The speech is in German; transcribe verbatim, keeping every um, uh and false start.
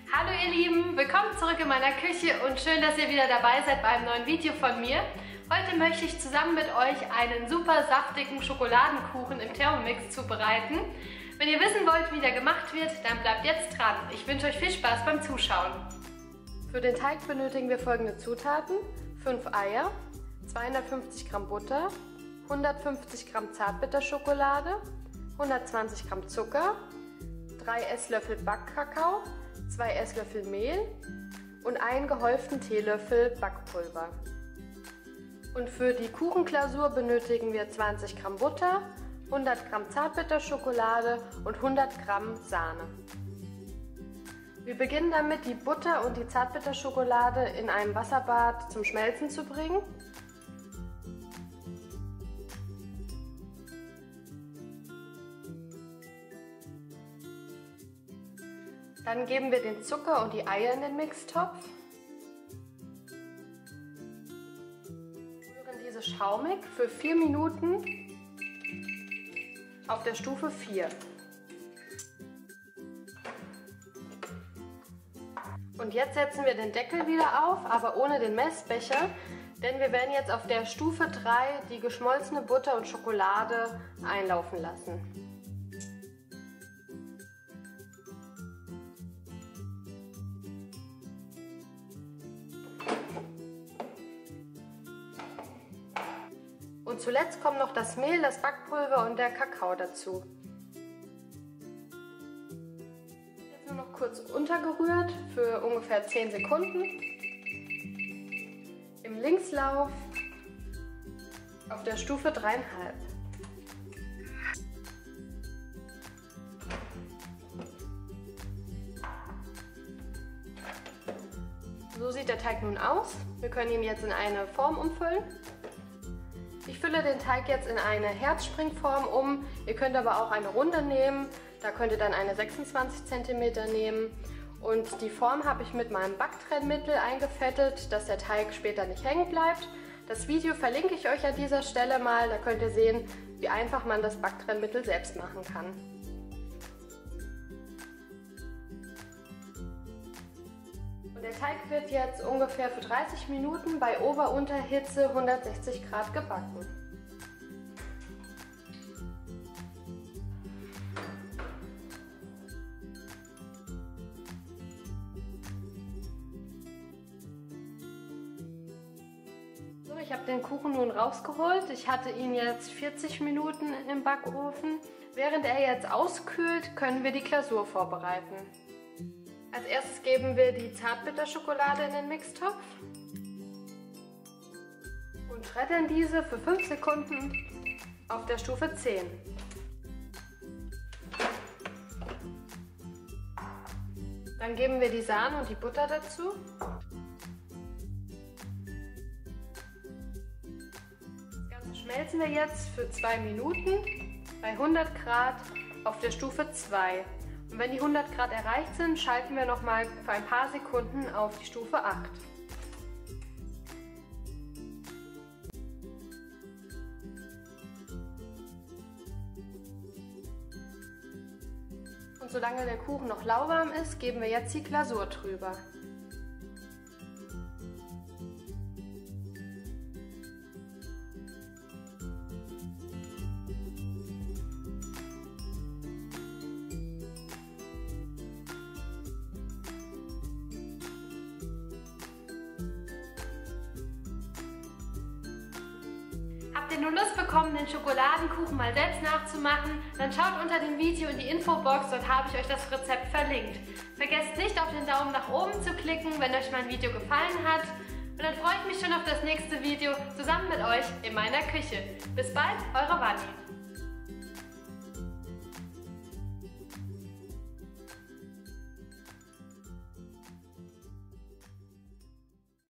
Hallo ihr Lieben, willkommen zurück in meiner Küche und schön, dass ihr wieder dabei seid bei einem neuen Video von mir. Heute möchte ich zusammen mit euch einen super saftigen Schokoladenkuchen im Thermomix zubereiten. Wenn ihr wissen wollt, wie der gemacht wird, dann bleibt jetzt dran. Ich wünsche euch viel Spaß beim Zuschauen. Für den Teig benötigen wir folgende Zutaten: fünf Eier, zweihundertfünfzig Gramm Butter, hundertfünfzig Gramm Zartbitterschokolade, hundertzwanzig Gramm Zucker, drei Esslöffel Backkakao, zwei Esslöffel Mehl und einen gehäuften Teelöffel Backpulver. Und für die Kuchenglasur benötigen wir zwanzig Gramm Butter, hundert Gramm Zartbitterschokolade und hundert Gramm Sahne. Wir beginnen damit, die Butter und die Zartbitterschokolade in einem Wasserbad zum Schmelzen zu bringen. Dann geben wir den Zucker und die Eier in den Mixtopf. Rühren diese schaumig für vier Minuten auf der Stufe vier. Und jetzt setzen wir den Deckel wieder auf, aber ohne den Messbecher, denn wir werden jetzt auf der Stufe drei die geschmolzene Butter und Schokolade einlaufen lassen. Und zuletzt kommen noch das Mehl, das Backpulver und der Kakao dazu. Jetzt nur noch kurz untergerührt für ungefähr zehn Sekunden. Im Linkslauf auf der Stufe drei Komma fünf. So sieht der Teig nun aus. Wir können ihn jetzt in eine Form umfüllen. Ich fülle den Teig jetzt in eine Herzspringform um. Ihr könnt aber auch eine Runde nehmen. Da könnt ihr dann eine sechsundzwanzig Zentimeter nehmen. Und die Form habe ich mit meinem Backtrennmittel eingefettet, dass der Teig später nicht hängen bleibt. Das Video verlinke ich euch an dieser Stelle mal. Da könnt ihr sehen, wie einfach man das Backtrennmittel selbst machen kann. Und der Teig wird jetzt ungefähr für dreißig Minuten bei Ober-Unterhitze hundertsechzig Grad gebacken. So, ich habe den Kuchen nun rausgeholt. Ich hatte ihn jetzt vierzig Minuten im Backofen. Während er jetzt auskühlt, können wir die Glasur vorbereiten. Als erstes geben wir die Zartbitterschokolade in den Mixtopf und schreddern diese für fünf Sekunden auf der Stufe zehn. Dann geben wir die Sahne und die Butter dazu. Das Ganze schmelzen wir jetzt für zwei Minuten bei hundert Grad auf der Stufe zwei. Und wenn die hundert Grad erreicht sind, schalten wir nochmal für ein paar Sekunden auf die Stufe acht. Und solange der Kuchen noch lauwarm ist, geben wir jetzt die Glasur drüber. Habt ihr nun Lust bekommen, den Schokoladenkuchen mal selbst nachzumachen? Dann schaut unter dem Video in die Infobox, dort habe ich euch das Rezept verlinkt. Vergesst nicht, auf den Daumen nach oben zu klicken, wenn euch mein Video gefallen hat. Und dann freue ich mich schon auf das nächste Video zusammen mit euch in meiner Küche. Bis bald, eure Vanni.